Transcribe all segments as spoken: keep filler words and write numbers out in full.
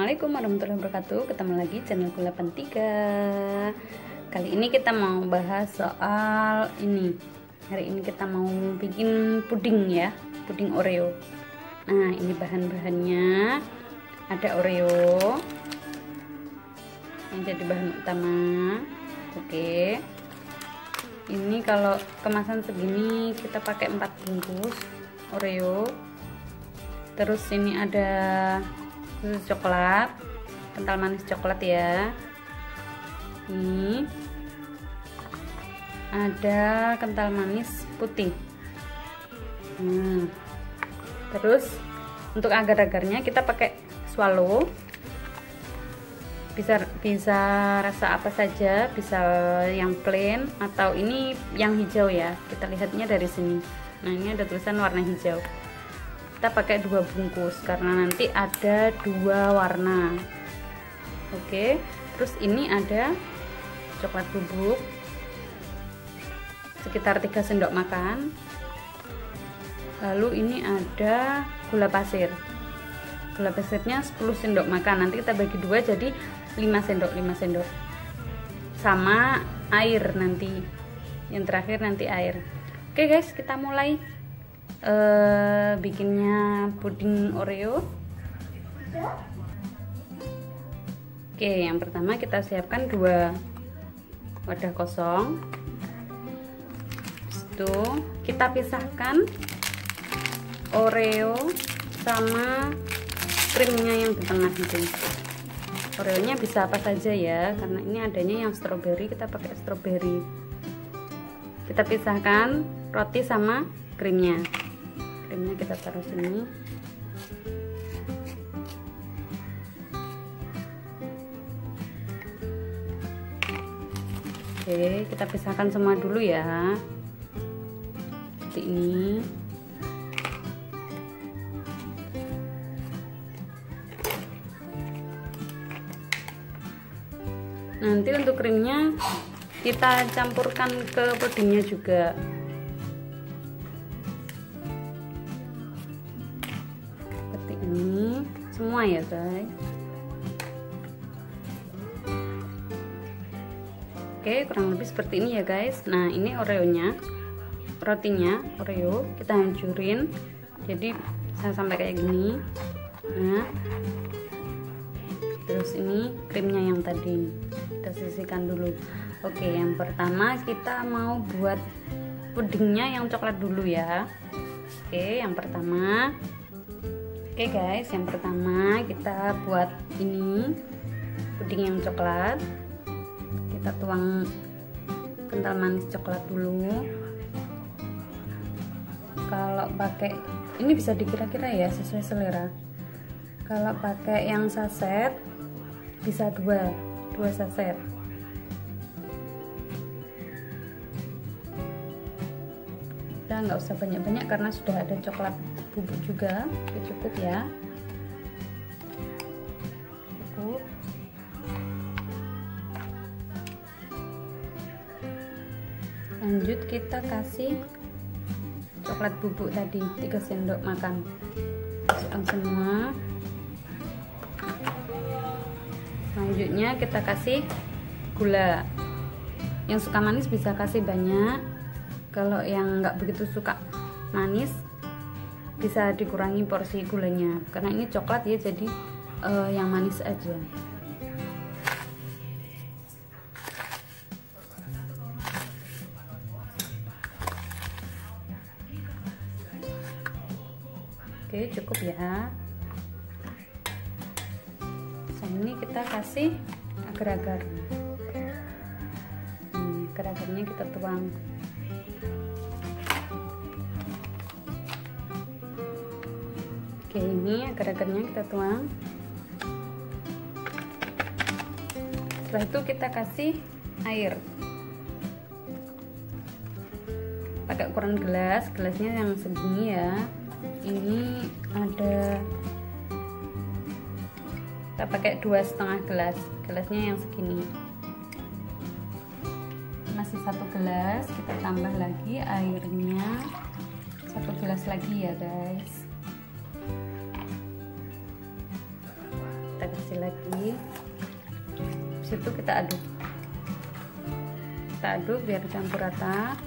Assalamualaikum warahmatullahi wabarakatuh. Ketemu lagi channel Gula Pentiga. Kali ini kita mau bahas soal ini. Hari ini kita mau bikin puding ya, puding Oreo. Nah, ini bahan-bahannya. Ada Oreo yang jadi bahan utama. Oke. Ini kalau kemasan segini kita pakai empat bungkus Oreo. Terus ini ada susu coklat, kental manis coklat ya. Ini ada kental manis putih. Hmm. Terus untuk agar-agarnya kita pakai swallow. Bisa bisa rasa apa saja, bisa yang plain atau ini yang hijau ya. Kita lihatnya dari sini. Nah, ini ada tulisan warna hijau. Kita pakai dua bungkus karena nanti ada dua warna. Oke, terus ini ada coklat bubuk sekitar tiga sendok makan. Lalu ini ada gula pasir. Gula pasirnya sepuluh sendok makan. Nanti kita bagi dua jadi lima sendok, lima sendok. Sama air nanti. Yang terakhir nanti air. Oke guys, kita mulai Uh, bikinnya puding Oreo. Oke, yang pertama kita siapkan dua wadah kosong. Itu kita pisahkan Oreo sama krimnya yang di tengah itu. Oreonya bisa apa saja ya, karena ini adanya yang stroberi, kita pakai stroberi. Kita pisahkan roti sama krimnya. Krimnya kita taruh sini. Oke, kita pisahkan semua dulu ya. Seperti ini. Nanti untuk krimnya kita campurkan ke pudingnya juga. Ini semua ya guys. Oke, kurang lebih seperti ini ya guys. Nah, ini Oreonya, rotinya Oreo kita hancurin jadi saya sampai kayak gini. Nah, terus ini krimnya yang tadi kita sisihkan dulu. Oke, yang pertama kita mau buat pudingnya yang coklat dulu ya. Oke, yang pertama Oke guys, yang pertama kita buat ini puding yang coklat. Kita tuang kental manis coklat dulu. Kalau pakai ini bisa dikira-kira ya, sesuai selera. Kalau pakai yang saset bisa dua, dua saset. Kita nggak usah banyak-banyak karena sudah ada coklat bubuk juga. Oke, cukup ya, cukup. Lanjut kita kasih coklat bubuk tadi tiga sendok makan, masukkan semua. Selanjutnya kita kasih gula. Yang suka manis bisa kasih banyak, kalau yang nggak begitu suka manis bisa dikurangi porsi gulanya, karena ini coklat ya, jadi uh, yang manis aja. Oke, cukup ya. Nah, ini kita kasih agar-agar. Hmm, agar-agarnya kita tuang. Oke, ini agar-agarnya kita tuang. Setelah itu kita kasih air. Pakai ukuran gelas, gelasnya yang segini ya. Ini ada, kita pakai dua setengah gelas, gelasnya yang segini. Masih satu gelas, kita tambah lagi airnya satu gelas lagi ya guys. Kita kasih lagi. Habis itu kita aduk kita aduk biar campur rata.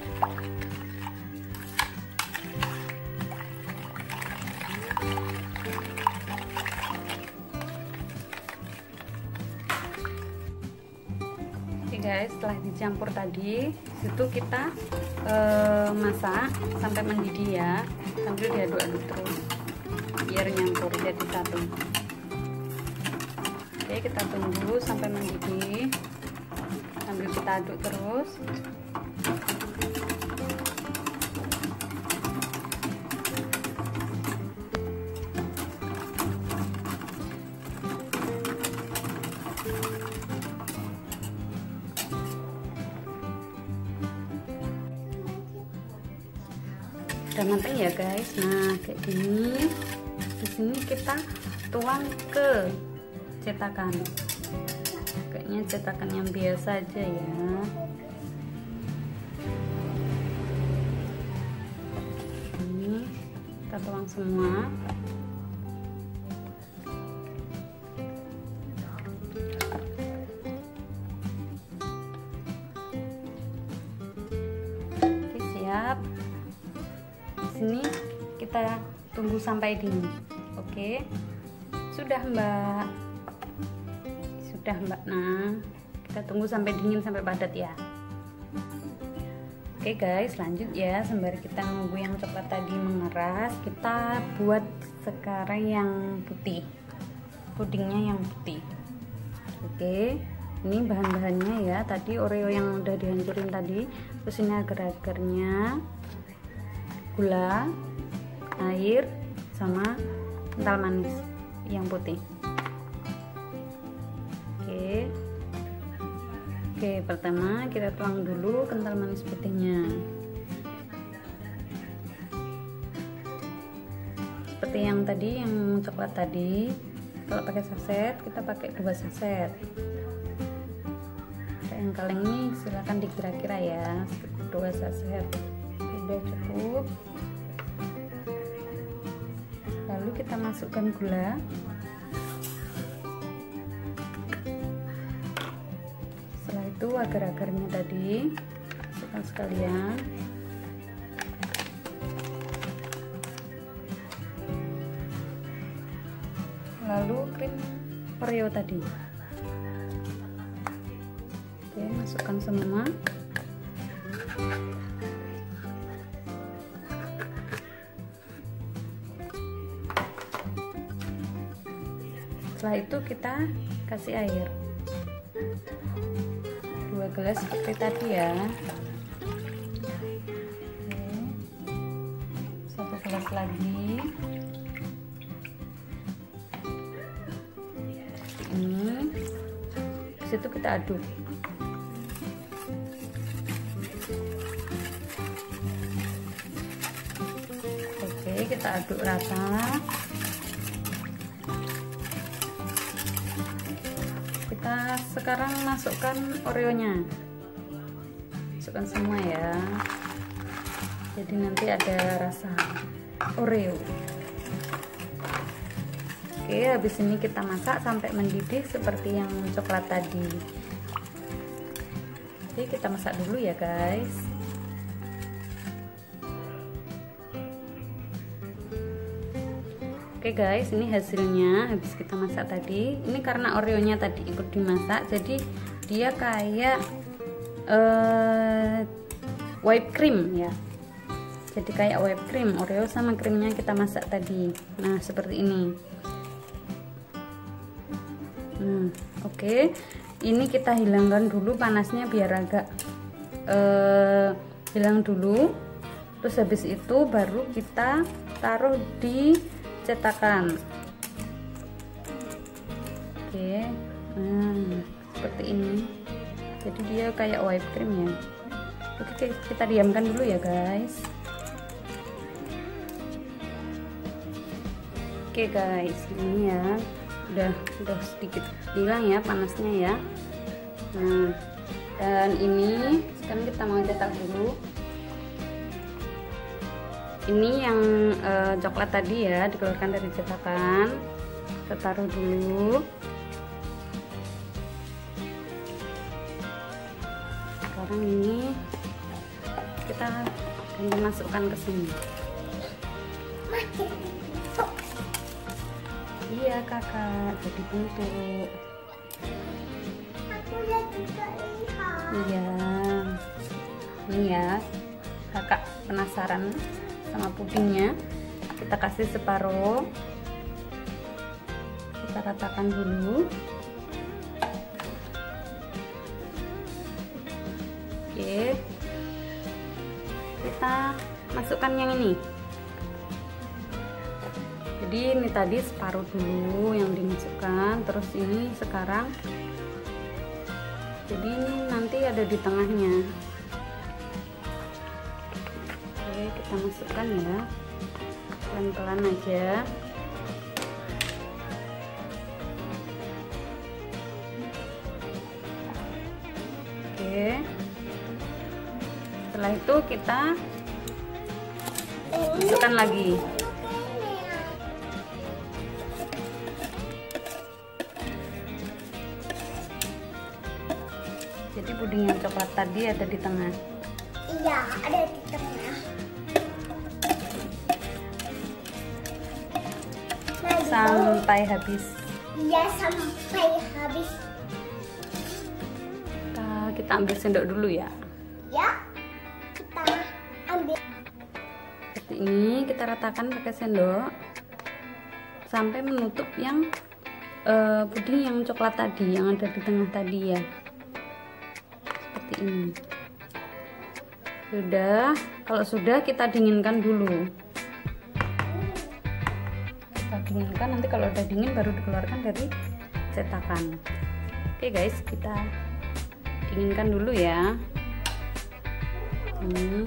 Oke guys, setelah dicampur tadi, situ kita e, masak sampai mendidih ya, sambil diaduk-aduk terus biar nyampur jadi satu. Oke, kita tunggu sampai mendidih sambil kita aduk terus. Udah matang ya guys. Nah kayak gini, di sini kita tuang ke cetakan, kayaknya cetakan yang biasa aja ya. Ini kita tuang semua. Oke, siap. Sini kita tunggu sampai dingin. Oke, sudah mbak, sudah mbak. Nah kita tunggu sampai dingin, sampai padat ya. Oke guys, lanjut ya. Sembari kita nunggu yang coklat tadi mengeras, kita buat sekarang yang putih, pudingnya yang putih. Oke, ini bahan-bahannya ya. Tadi Oreo yang udah dihancurin tadi, terus ini agar-agarnya, gula, air, sama kental manis yang putih. Oke, oke pertama kita tuang dulu kental manis putihnya. Seperti yang tadi, yang coklat tadi, kalau pakai saset kita pakai dua saset. Yang kaleng ini silahkan dikira-kira ya, dua saset sudah cukup. Lalu kita masukkan gula. Setelah itu agar-agarnya tadi masukkan sekalian. Lalu krim Oreo tadi. Oke, masukkan semua. Setelah itu kita kasih air dua gelas seperti tadi ya. Oke, satu gelas lagi seperti ini. Habis itu kita aduk. Oke, kita aduk rata. Kita sekarang masukkan Oreonya, masukkan semua ya, jadi nanti ada rasa Oreo. Oke, habis ini kita masak sampai mendidih seperti yang coklat tadi. Jadi kita masak dulu ya guys. Oke guys, ini hasilnya habis kita masak tadi. Ini karena Oreonya tadi ikut dimasak, jadi dia kayak uh, whipped cream ya. Jadi kayak whipped cream, Oreo sama krimnya kita masak tadi. Nah seperti ini. Hmm, oke, okay. Ini kita hilangkan dulu panasnya biar agak uh, hilang dulu. Terus habis itu baru kita taruh di cetakan. Oke, nah, seperti ini. Jadi dia kayak whipped cream ya. Oke, kita diamkan dulu ya guys. Oke guys, ini ya udah udah sedikit hilang ya panasnya ya. Nah, dan ini sekarang kita mau cetak dulu. Ini yang e, coklat tadi ya, dikeluarkan dari cetakan, kita taruh dulu. sekarang ini kita ganti masukkan ke sini. Iya kakak, jadi bentuk. Aku lihat juga lihat. Iya, ini ya kakak penasaran sama pudingnya. Kita kasih separuh, kita ratakan dulu. Oke, kita masukkan yang ini. Jadi ini tadi separuh dulu yang dimasukkan, terus ini sekarang jadi ini nanti ada di tengahnya. Oke, kita masukkan ya, pelan-pelan aja. Oke, setelah itu kita masukkan lagi. Jadi puding yang coklat tadi ada di tengah. Iya, ada di tengah. Nah, Sampai habis. Iya, sampai habis. Kita, kita ambil sendok dulu ya. Ya, kita ambil. Seperti ini kita ratakan pakai sendok sampai menutup yang uh, puding yang coklat tadi yang ada di tengah tadi ya. Seperti ini. Sudah, kalau sudah kita dinginkan dulu. Kita dinginkan, nanti kalau udah dingin baru dikeluarkan dari cetakan. Oke guys, kita dinginkan dulu ya. Hmm.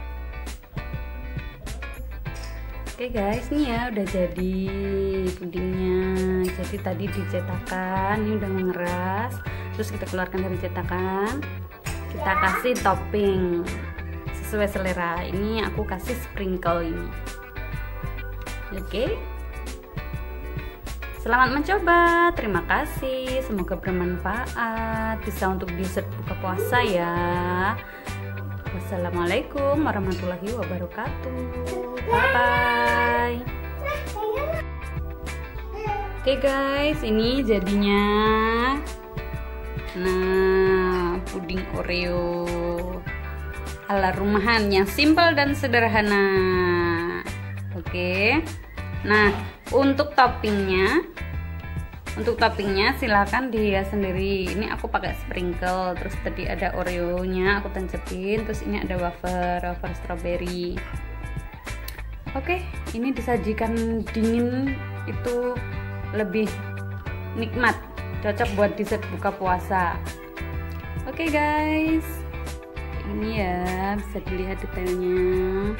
Oke guys, nih ya udah jadi pudingnya. Jadi tadi dicetakan, ini udah mengeras. Terus kita keluarkan dari cetakan. Kita kasih topping sesuai selera. Ini aku kasih sprinkle ini. Oke. Selamat mencoba. Terima kasih. Semoga bermanfaat. Bisa untuk dessert buka puasa ya. Wassalamualaikum warahmatullahi wabarakatuh. Bye bye. Oke guys, ini jadinya. Nah, puding Oreo ala rumahan yang simpel dan sederhana. Oke. Nah, untuk toppingnya, untuk toppingnya silakan dihias sendiri. Ini aku pakai sprinkle, terus tadi ada Oreo-nya aku tancepin, terus ini ada wafer, wafer strawberry. Oke, ini disajikan dingin itu lebih nikmat, cocok buat dessert buka puasa. Oke guys, ini ya bisa dilihat detailnya.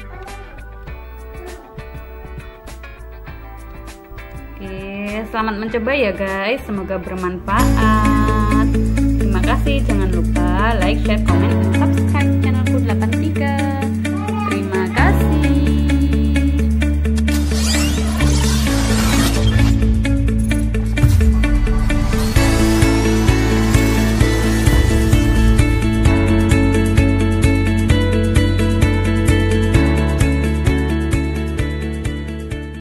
Oke, selamat mencoba ya guys, semoga bermanfaat. Terima kasih, jangan lupa like, share, komen, dan subscribe.